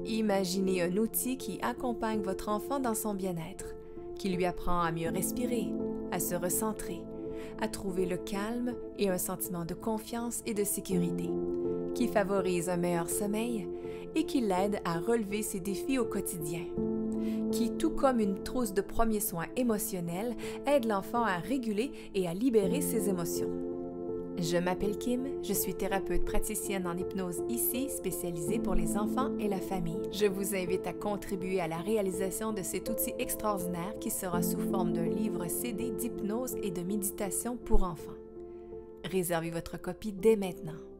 Imaginez un outil qui accompagne votre enfant dans son bien-être, qui lui apprend à mieux respirer, à se recentrer, à trouver le calme et un sentiment de confiance et de sécurité, qui favorise un meilleur sommeil et qui l'aide à relever ses défis au quotidien, qui, tout comme une trousse de premiers soins émotionnels, aide l'enfant à réguler et à libérer ses émotions. Je m'appelle Kim, je suis thérapeute praticienne en hypnose ici, spécialisée pour les enfants et la famille. Je vous invite à contribuer à la réalisation de cet outil extraordinaire qui sera sous forme d'un livre CD d'hypnose et de méditation pour enfants. Réservez votre copie dès maintenant.